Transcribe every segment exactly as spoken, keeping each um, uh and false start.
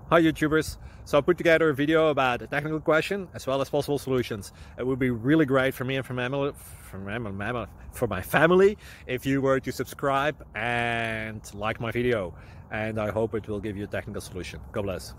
Hi YouTubers! So I put together a video about a technical question as well as possible solutions. It would be really great for me and for my, for my, for my family if you were to subscribe and like my video, and I hope it will give you a technical solution. God bless.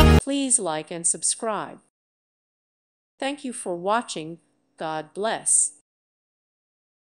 Please like and subscribe. Thank you for watching. God bless.